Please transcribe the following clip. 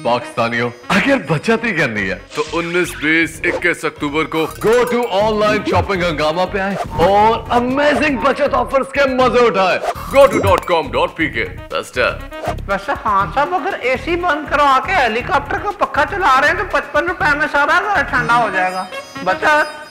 पाकिस्तानियों, अगर बचत ही करनी है तो 19, 20, 21 अक्टूबर को गो टू ऑनलाइन शॉपिंग हंगामा पे आए और अमेजिंग बचत ऑफर्स के मजे उठाए। go to.com.pk। वैसे हाँ साहब, अगर एसी बंद करवा के हेलीकॉप्टर का पक्का चला रहे हैं तो 55 रुपए में सारा घर ठंडा हो जाएगा। बचत